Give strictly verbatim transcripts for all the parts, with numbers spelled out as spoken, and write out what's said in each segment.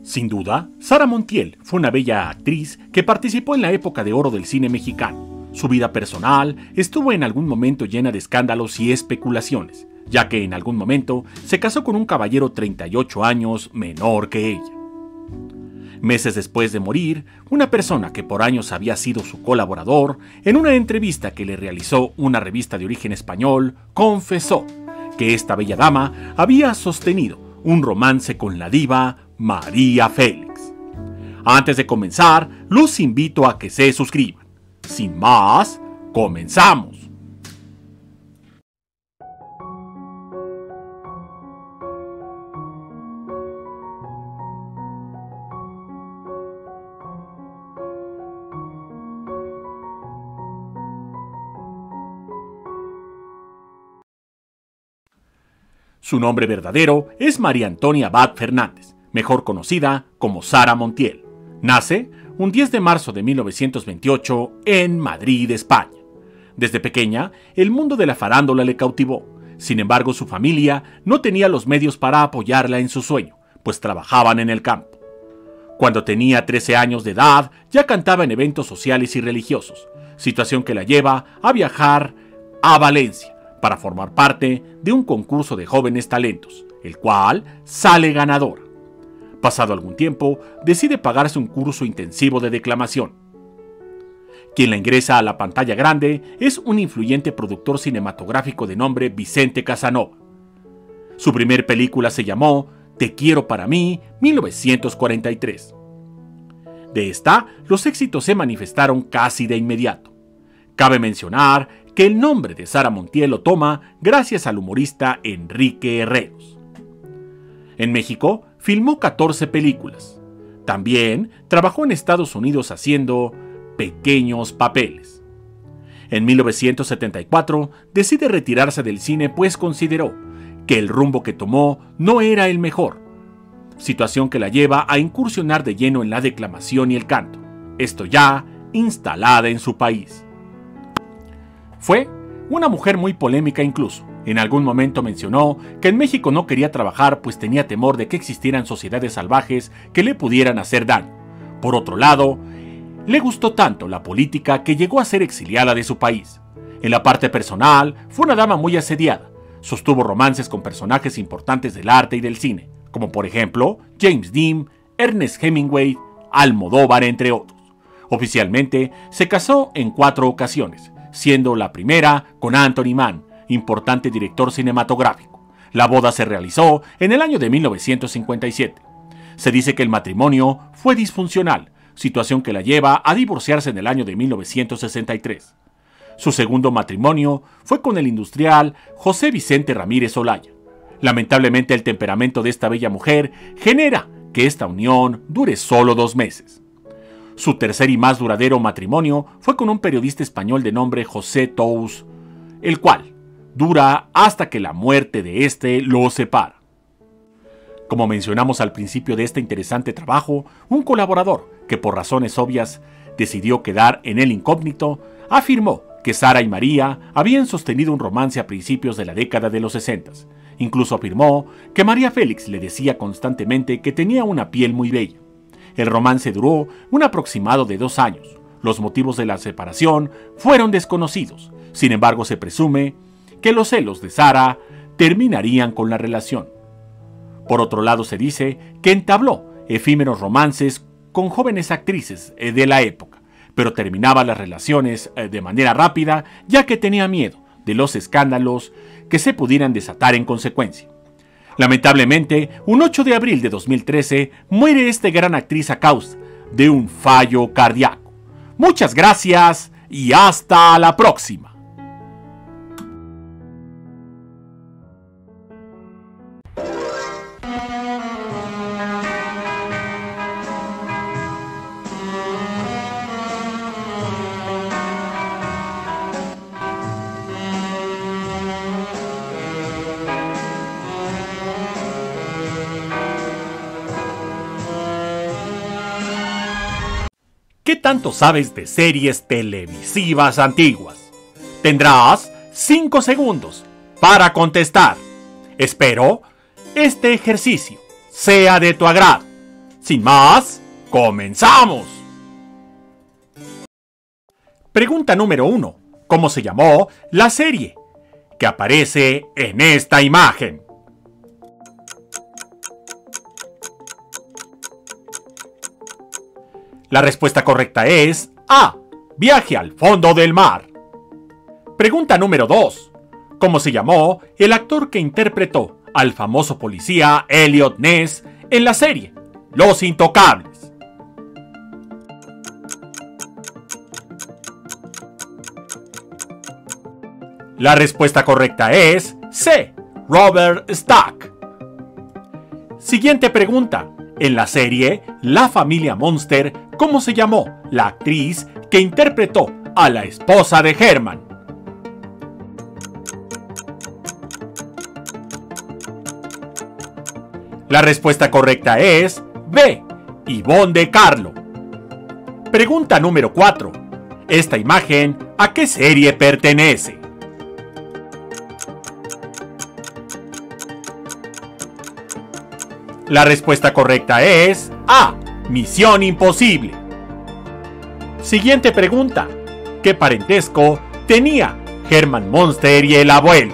Sin duda, Sara Montiel fue una bella actriz que participó en la época de oro del cine mexicano. Su vida personal estuvo en algún momento llena de escándalos y especulaciones, ya que en algún momento se casó con un caballero treinta y ocho años menor que ella. Meses después de morir, una persona que por años había sido su colaborador, en una entrevista que le realizó una revista de origen español, confesó que esta bella dama había sostenido un romance con la diva María Félix. Antes de comenzar, los invito a que se suscriban. Sin más, comenzamos. Su nombre verdadero es María Antonia Abad Fernández, mejor conocida como Sara Montiel. Nace un diez de marzo de mil novecientos veintiocho en Madrid, España. Desde pequeña, el mundo de la farándula le cautivó. Sin embargo, su familia no tenía los medios para apoyarla en su sueño, pues trabajaban en el campo. Cuando tenía trece años de edad, ya cantaba en eventos sociales y religiosos, situación que la lleva a viajar a Valencia para formar parte de un concurso de jóvenes talentos, el cual sale ganadora. Pasado algún tiempo, decide pagarse un curso intensivo de declamación. Quien la ingresa a la pantalla grande es un influyente productor cinematográfico de nombre Vicente Casanova. Su primer película se llamó Te quiero para mí, mil novecientos cuarenta y tres. De esta, los éxitos se manifestaron casi de inmediato. Cabe mencionar que el nombre de Sara Montiel lo toma gracias al humorista Enrique Herreros. En México, filmó catorce películas. También trabajó en Estados Unidos haciendo pequeños papeles. En mil novecientos setenta y cuatro decide retirarse del cine pues consideró que el rumbo que tomó no era el mejor, situación que la lleva a incursionar de lleno en la declamación y el canto, esto ya instalada en su país. Fue una mujer muy polémica incluso. En algún momento mencionó que en México no quería trabajar pues tenía temor de que existieran sociedades salvajes que le pudieran hacer daño. Por otro lado, le gustó tanto la política que llegó a ser exiliada de su país. En la parte personal, fue una dama muy asediada. Sostuvo romances con personajes importantes del arte y del cine, como por ejemplo James Dean, Ernest Hemingway, Almodóvar, entre otros. Oficialmente, se casó en cuatro ocasiones, siendo la primera con Anthony Mann, importante director cinematográfico. La boda se realizó en el año de mil novecientos cincuenta y siete. Se dice que el matrimonio fue disfuncional, situación que la lleva a divorciarse en el año de mil novecientos sesenta y tres. Su segundo matrimonio fue con el industrial José Vicente Ramírez Olaya. Lamentablemente el temperamento de esta bella mujer genera que esta unión dure solo dos meses. Su tercer y más duradero matrimonio fue con un periodista español de nombre José Tous, el cual dura hasta que la muerte de este lo separa. Como mencionamos al principio de este interesante trabajo, un colaborador, que por razones obvias decidió quedar en el incógnito, afirmó que Sara y María habían sostenido un romance a principios de la década de los sesenta. Incluso afirmó que María Félix le decía constantemente que tenía una piel muy bella. El romance duró un aproximado de dos años. Los motivos de la separación fueron desconocidos. Sin embargo, se presume que los celos de Sara terminarían con la relación. Por otro lado, se dice que entabló efímeros romances con jóvenes actrices de la época, pero terminaba las relaciones de manera rápida ya que tenía miedo de los escándalos que se pudieran desatar en consecuencia. Lamentablemente, un ocho de abril de dos mil trece muere esta gran actriz a causa de un fallo cardíaco. Muchas gracias y hasta la próxima. ¿Qué tanto sabes de series televisivas antiguas? Tendrás cinco segundos para contestar. Espero este ejercicio sea de tu agrado. Sin más, ¡comenzamos! Pregunta número uno. ¿Cómo se llamó la serie que aparece en esta imagen? La respuesta correcta es A. Viaje al fondo del mar. Pregunta número dos. ¿Cómo se llamó el actor que interpretó al famoso policía Eliot Ness en la serie Los Intocables? La respuesta correcta es C. Robert Stack. Siguiente pregunta. En la serie La familia Monster, ¿cómo se llamó la actriz que interpretó a la esposa de Herman? La respuesta correcta es B. Yvonne De Carlo. Pregunta número cuatro. ¿Esta imagen a qué serie pertenece? La respuesta correcta es A. Misión Imposible. Siguiente pregunta. ¿Qué parentesco tenía Herman Monster y el abuelo?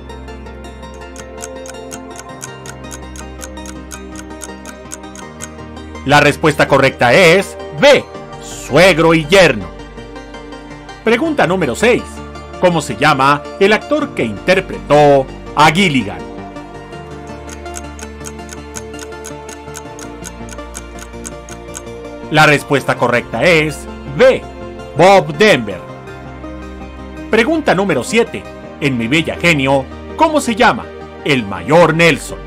La respuesta correcta es B. Suegro y yerno. Pregunta número seis. ¿Cómo se llama el actor que interpretó a Gilligan? La respuesta correcta es B. Bob Denver. Pregunta número siete. En Mi Bella Genio, ¿cómo se llama el mayor Nelson?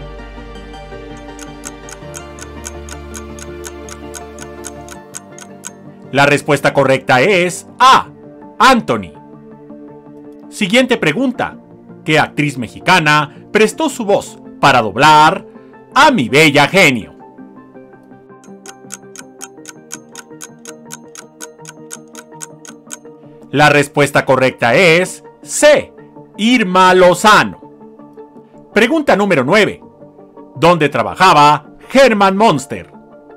La respuesta correcta es A. Anthony. Siguiente pregunta. ¿Qué actriz mexicana prestó su voz para doblar a Mi Bella Genio? La respuesta correcta es C. Irma Lozano. Pregunta número nueve. ¿Dónde trabajaba Herman Monster?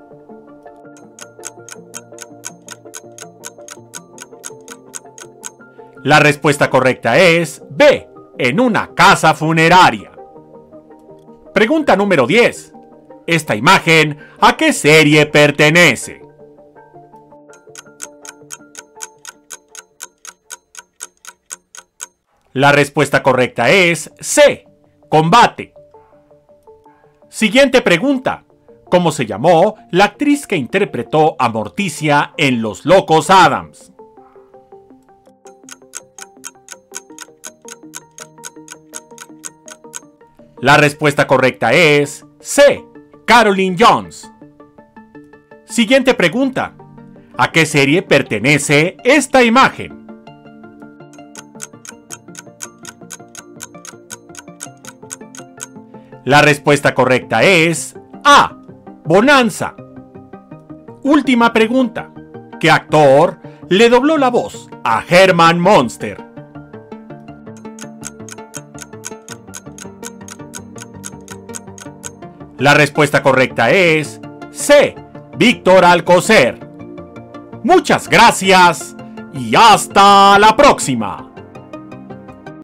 La respuesta correcta es B. En una casa funeraria. Pregunta número diez. ¿Esta imagen a qué serie pertenece? La respuesta correcta es C. Combate. Siguiente pregunta. ¿Cómo se llamó la actriz que interpretó a Morticia en Los Locos Adams? La respuesta correcta es C. Caroline Jones. Siguiente pregunta. ¿A qué serie pertenece esta imagen? La respuesta correcta es A. Bonanza. Última pregunta. ¿Qué actor le dobló la voz a Herman Monster? La respuesta correcta es C. Víctor Alcocer. Muchas gracias y hasta la próxima.